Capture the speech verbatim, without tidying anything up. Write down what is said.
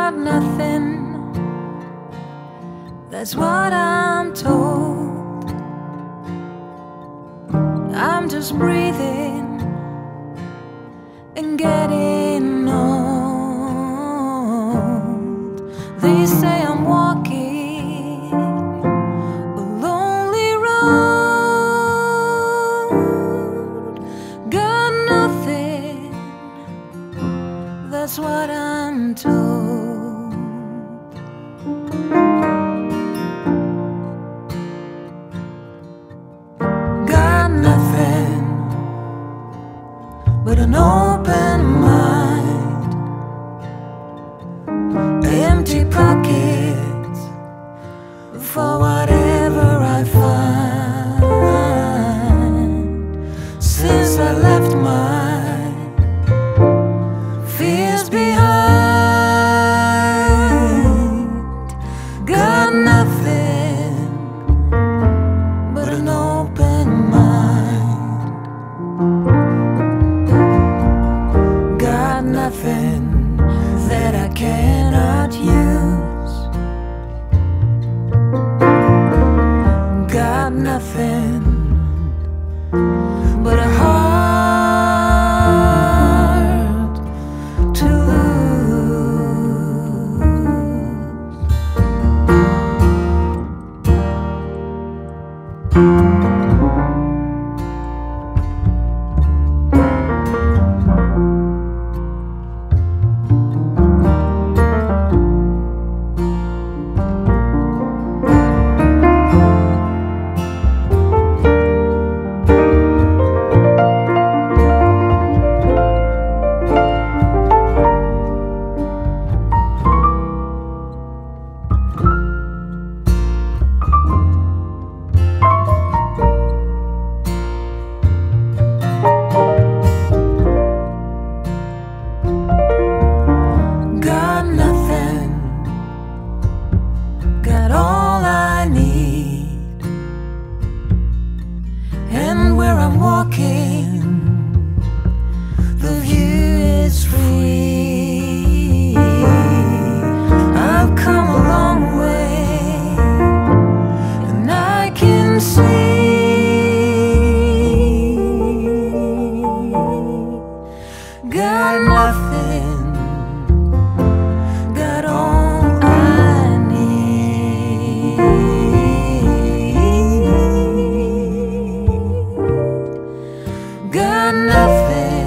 got nothing, that's what I'm told. I'm just breathing and getting old. They say I'm walking a lonely road. Got nothing, that's what I'm told. Got nothing but an open mind, empty pockets for whatever I find. Since I left my fears behind, got nothing but an open mind. Got nothing that I cannot use. Got nothing but a heart to got all I need, and where I'm walking, the view is free. I've come a long way, and I can see. Got nothing, got all I need. Got nothing.